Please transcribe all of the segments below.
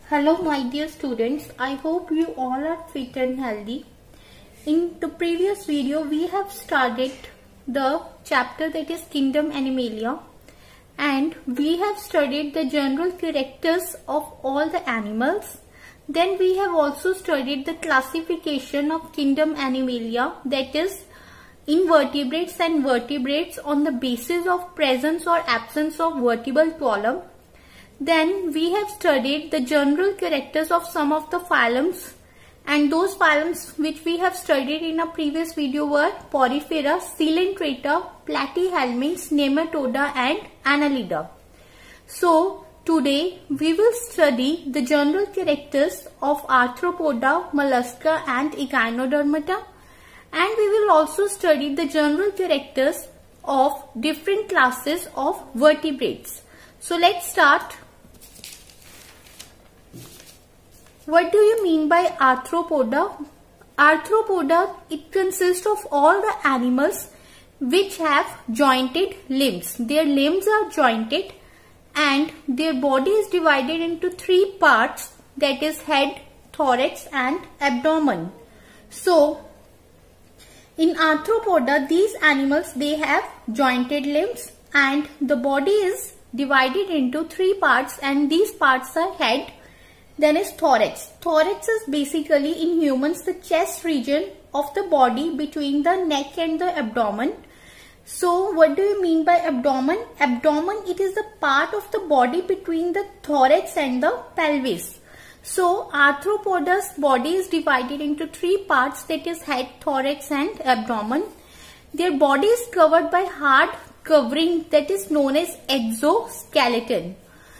Hello my dear students, I hope you all are fit and healthy. In the previous video we have started the chapter that is Kingdom Animalia, and we have studied the general characters of all the animals. Then we have also studied the classification of Kingdom Animalia, that is invertebrates and vertebrates on the basis of presence or absence of vertebral column. Then we have studied the general characters of some of the phylums, and those phylums which we have studied in a previous video were Porifera, Coelenterata, Platyhelminths, Nematoda and Annelida. So today we will study the general characters of Arthropoda, Mollusca and Echinodermata, and we will also study the general characters of different classes of vertebrates. So let's start. What do you mean by Arthropoda? Arthropoda, it consists of all the animals which have jointed limbs. Their limbs are jointed and their body is divided into three parts, that is head, thorax and abdomen. So in Arthropoda, these animals, they have jointed limbs and the body is divided into three parts, and these parts are head, then is thorax. Thorax is basically in humans the chest region of the body between the neck and the abdomen. So what do you mean by abdomen? Abdomen, it is the part of the body between the thorax and the pelvis. So Arthropoda's body is divided into three parts, that is head, thorax and abdomen. Their body is covered by hard covering that is known as exoskeleton.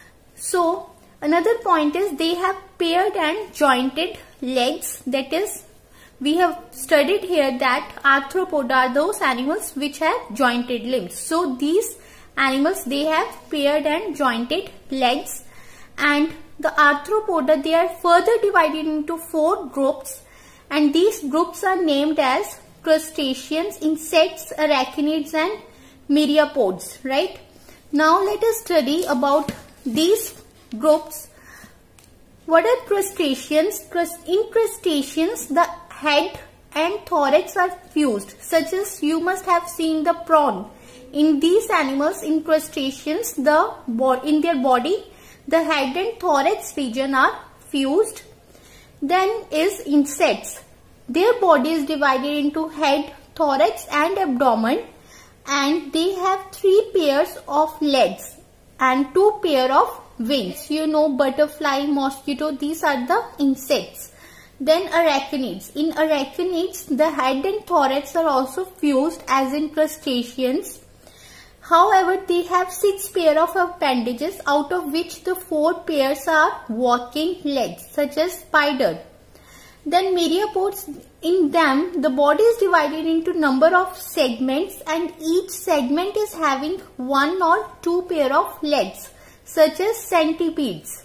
So another point is they have paired and jointed legs, that is we have studied here that Arthropoda are those animals which have jointed limbs. So these animals, they have paired and jointed legs, and the Arthropoda, they are further divided into four groups, and these groups are named as crustaceans, insects, arachnids and myriapods, right? Now let us study about these groups. What are crustaceans? In crustaceans, the head and thorax are fused, such as you must have seen the prawn. In these animals, in crustaceans, in their body, the head and thorax region are fused. Then is insects. Their body is divided into head, thorax and abdomen, and they have three pairs of legs and two pair of wings. You know, butterfly, mosquito, these are the insects. Then arachnids. In arachnids, the head and thorax are also fused as in crustaceans. However, they have 6 pair of appendages, out of which the 4 pairs are walking legs, such as spider. Then myriapods, in them the body is divided into number of segments, and each segment is having 1 or 2 pair of legs, such as centipedes.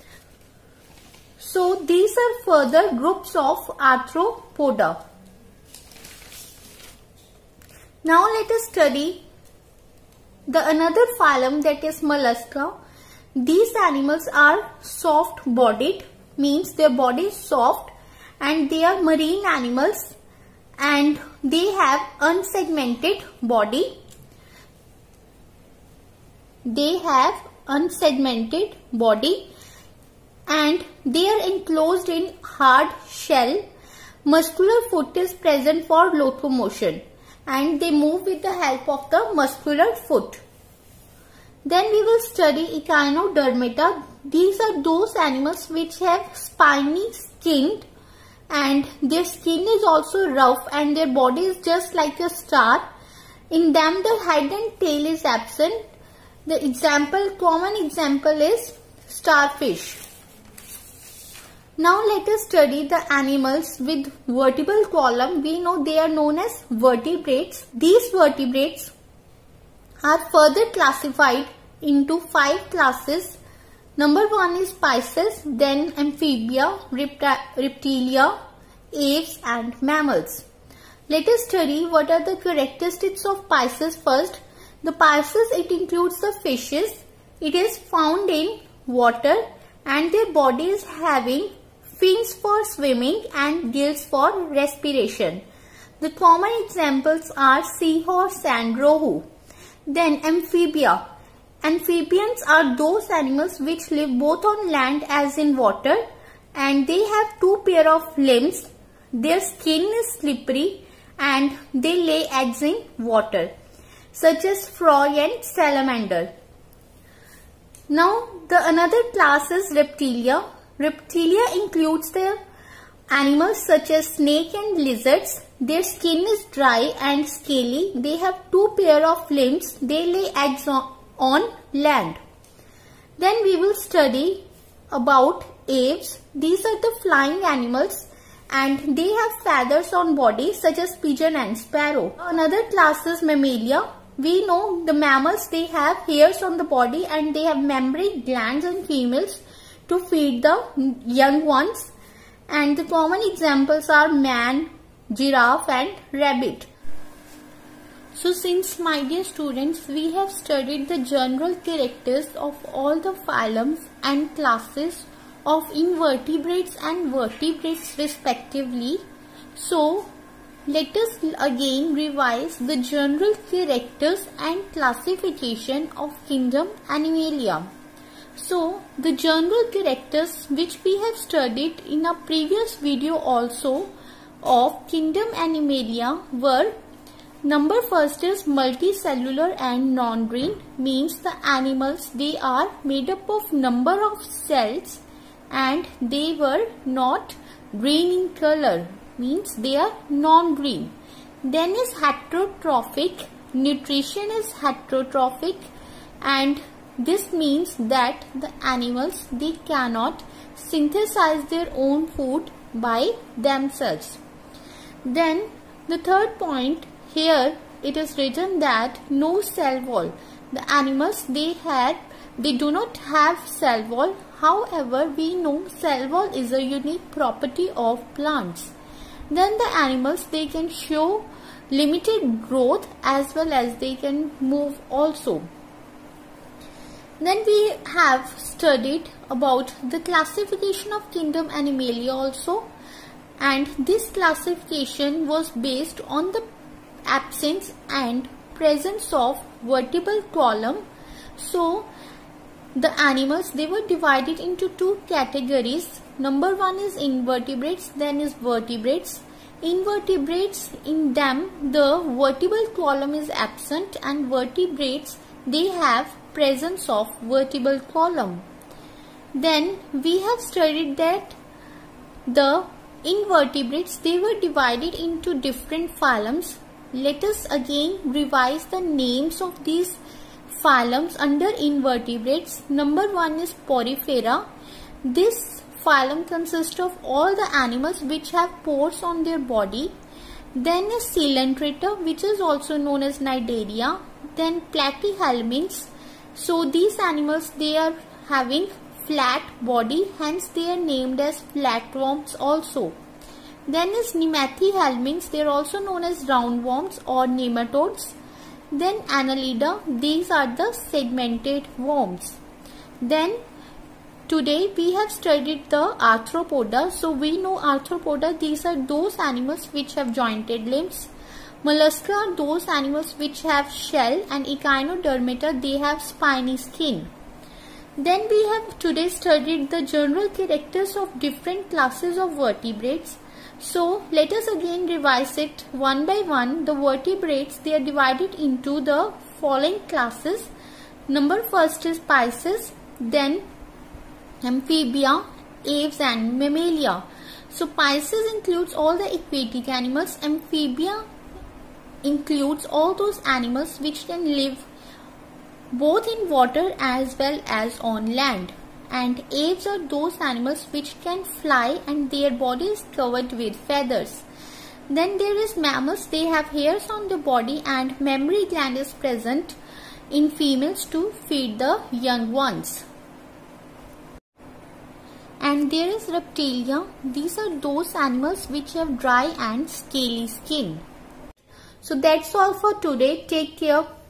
So these are further groups of Arthropoda. Now let us study the another phylum, that is Mollusca. These animals are soft bodied, means their body is soft, and they are marine animals and they have unsegmented body. They have unsegmented body and they are enclosed in hard shell. Muscular foot is present for locomotion and they move with the help of the muscular foot. Then we will study Echinodermata. These are those animals which have spiny skin, and their skin is also rough and their body is just like a star. In them the head and tail is absent. The common example is starfish. Now let us study the animals with vertebral column. We know they are known as vertebrates. These vertebrates are further classified into 5 classes. Number 1 is Pisces, then Amphibia, Reptilia, Aves and Mammals. Let us study what are the characteristics of Pisces first. The Pisces, it includes the fishes. It is found in water and their bodies having fins for swimming and gills for respiration. The common examples are seahorse and rohu. Then amphibia. Amphibians are those animals which live both on land as in water, and they have two pair of limbs. Their skin is slippery and they lay eggs in water, such as frog and salamander. Now another class is reptilia. Reptilia includes the animals such as snake and lizards. Their skin is dry and scaly. They have two pair of limbs. They lay eggs on land. Then we will study about aves. These are the flying animals and they have feathers on body such as pigeon and sparrow. Another class is mammalia. We know the mammals, they have hairs on the body and they have mammary glands in females to feed the young ones. And the common examples are man, giraffe and rabbit. So since, my dear students, we have studied the general characters of all the phylums and classes of invertebrates and vertebrates respectively, so let us again revise the general characters and classification of kingdom Animalia. So the general characters which we have studied in a previous video also of kingdom Animalia were: number first is multicellular and non-green, means the animals, they are made up of number of cells and they were not green in color, means they are non-green. Then is heterotrophic, nutrition is heterotrophic, and this means that the animals, they cannot synthesize their own food by themselves. Then the third point, here it is written that no cell wall. The animals, they do not have cell wall. However, we know cell wall is a unique property of plants. Then the animals, they can show limited growth as well as they can move also. Then we have studied about the classification of kingdom Animalia also, and this classification was based on the absence and presence of vertebral column. So the animals, they were divided into two categories. Number one is invertebrates, then is vertebrates. Invertebrates, in them the vertebral column is absent, and vertebrates, they have presence of vertebral column. Then we have studied that the invertebrates, they were divided into different phylums. Let us again revise the names of these phylums under invertebrates. Number one is Porifera. This phylum consists of all the animals which have pores on their body. Then is Coelenterata, which is also known as Cnidaria. Then Platyhelminths. So these animals, they are having flat body, hence they are named as flatworms also. Then is Nemathyhelminths, they are also known as roundworms or nematodes. Then Annelida, these are the segmented worms. Then today we have studied the Arthropoda. So we know Arthropoda, these are those animals which have jointed limbs. Mollusca are those animals which have shell, and Echinodermata, they have spiny skin. Then we have today studied the general characters of different classes of vertebrates. So let us again revise it one by one. The vertebrates, they are divided into the following classes. Number first is Pisces, then Amphibia, Aves and Mammalia. So Pisces includes all the aquatic animals. Amphibia includes all those animals which can live both in water as well as on land. And aves are those animals which can fly and their body is covered with feathers. Then there is mammals, they have hairs on the body and mammary gland is present in females to feed the young ones. And there is reptilia. These are those animals which have dry and scaly skin. So that's all for today. Take care.